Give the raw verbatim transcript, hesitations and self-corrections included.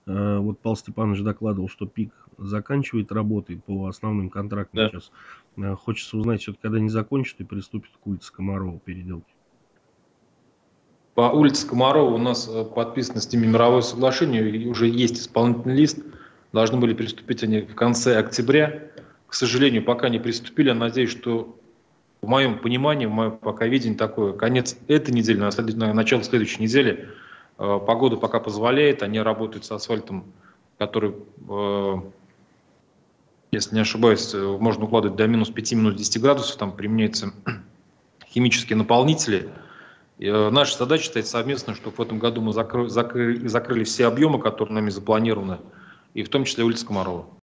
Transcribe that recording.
Э, вот Павел Степанович докладывал, что ПИК заканчивает работы по основным контрактам Да. сейчас. Э, хочется узнать, всё-таки когда они закончат и приступят к улице Комарова переделке? По улице Комарова у нас, э, подписано с ними мировое соглашение, и уже есть исполнительный лист. Должны были приступить они в конце октября. К сожалению, пока не приступили. Я надеюсь, что, в моем понимании, в моем пока видении такое, конец этой недели, на след на начало следующей недели. Э, погода пока позволяет, они работают с асфальтом, который, э, если не ошибаюсь, э, можно укладывать до минус пяти, минус десяти градусов, там применяются химические наполнители. И, э, наша задача стоит совместно, чтоб в этом году мы закры закры закрыли все объемы, которые нами запланированы, и в том числе улица Комарова.